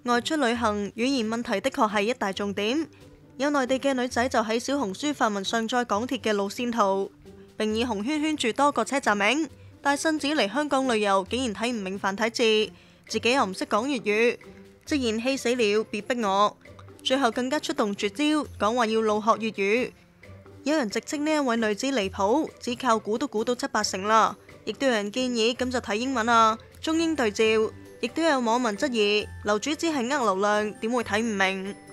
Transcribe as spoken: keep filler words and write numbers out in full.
外出旅行，語言問題的確係一大重點。有內地嘅女仔就喺小紅書發文上載港鐵嘅路線圖，並以紅圈圈住多個車站名，帶信紙嚟香港旅遊，竟然睇唔明繁體字，自己又唔識講粵語，直言氣死了，別逼我。最後更加出動絕招，講話要路學粵語。有人直稱呢一位女子離譜，只靠估都估到七八成啦。亦都有人建議咁就睇英文啊，中英對照。亦都有網民質疑樓主只係呃流量，點會睇唔明？